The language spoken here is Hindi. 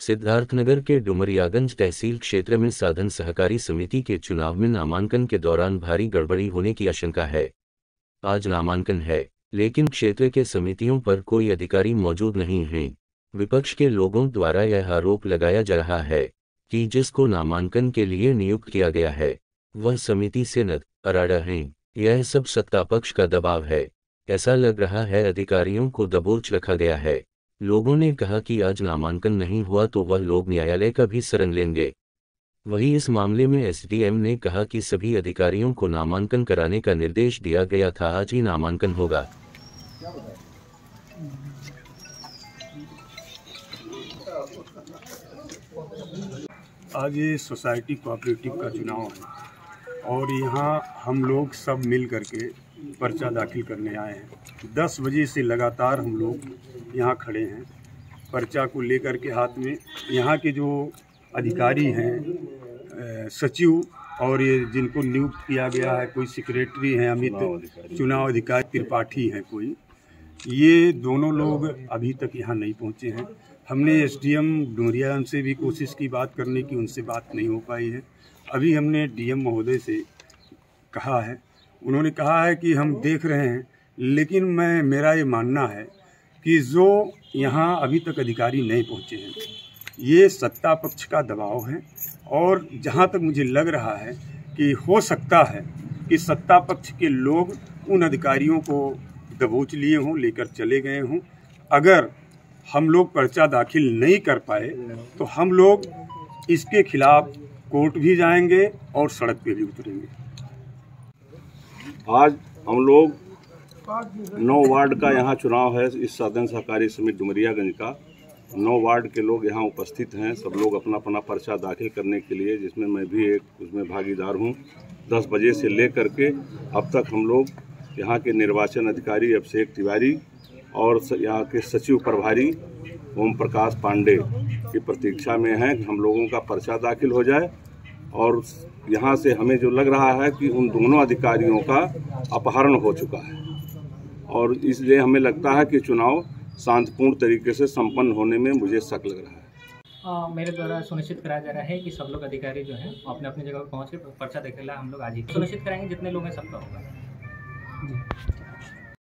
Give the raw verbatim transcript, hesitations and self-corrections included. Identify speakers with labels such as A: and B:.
A: सिद्धार्थनगर के डुमरियागंज तहसील क्षेत्र में साधन सहकारी समिति के चुनाव में नामांकन के दौरान भारी गड़बड़ी होने की आशंका है। आज नामांकन है, लेकिन क्षेत्र के समितियों पर कोई अधिकारी मौजूद नहीं है। विपक्ष के लोगों द्वारा यह आरोप लगाया जा रहा है कि जिसको नामांकन के लिए नियुक्त किया गया है वह समिति से नत अराड़ा है। यह सब सत्ता पक्ष का दबाव है। ऐसा लग रहा है अधिकारियों को दबोच रखा गया है। लोगों ने कहा कि आज नामांकन नहीं हुआ तो वह लोग न्यायालय का भी शरण लेंगे। वहीं इस मामले में एसडीएम ने कहा कि सभी अधिकारियों को नामांकन कराने का निर्देश दिया गया था, आज ही नामांकन होगा।
B: आज ये सोसाइटी कोऑपरेटिव का चुनाव है और यहाँ हम लोग सब मिल करके पर्चा दाखिल करने आए हैं। दस बजे से लगातार हम लोग यहाँ खड़े हैं पर्चा को लेकर के हाथ में। यहाँ के जो अधिकारी हैं, सचिव और ये जिनको नियुक्त किया गया है, कोई सेक्रेटरी हैं अमित, चुनाव अधिकारी त्रिपाठी हैं कोई, ये दोनों लोग अभी तक यहाँ नहीं पहुँचे हैं। हमने एसडीएम डुमरियागंज से भी कोशिश की बात करने की, उनसे बात नहीं हो पाई है। अभी हमने डीएम महोदय से कहा है, उन्होंने कहा है कि हम देख रहे हैं, लेकिन मैं मेरा ये मानना है कि जो यहाँ अभी तक अधिकारी नहीं पहुँचे हैं ये सत्ता पक्ष का दबाव है। और जहाँ तक मुझे लग रहा है कि हो सकता है कि सत्ता पक्ष के लोग उन अधिकारियों को दबोच लिए हों, लेकर चले गए हों। अगर हम लोग पर्चा दाखिल नहीं कर पाए तो हम लोग इसके खिलाफ कोर्ट भी जाएंगे और सड़क पे भी उतरेंगे।
C: आज हम लोग नौ वार्ड का यहाँ चुनाव है। इस साधन सहकारी समिति डुमरियागंज का नौ वार्ड के लोग यहाँ उपस्थित हैं। सब लोग अपना अपना पर्चा दाखिल करने के लिए, जिसमें मैं भी एक उसमें भागीदार हूँ। दस बजे से ले करके अब तक हम लोग यहाँ के निर्वाचन अधिकारी अभिषेक तिवारी और यहाँ के सचिव प्रभारी ओम प्रकाश पांडे की प्रतीक्षा में हैं कि हम लोगों का पर्चा दाखिल हो जाए। और यहाँ से हमें जो लग रहा है कि उन दोनों अधिकारियों का अपहरण हो चुका है और इसलिए हमें लगता है कि चुनाव शांतिपूर्ण तरीके से संपन्न होने में मुझे शक लग रहा है।
D: आ, मेरे द्वारा सुनिश्चित कराया जा रहा है कि सब लोग अधिकारी जो हैं अपने अपनी जगह पर पहुँच के पर्चा देखेला हम लोग आज ही सुनिश्चित कराएंगे। जितने लोग हैं सबका होगा।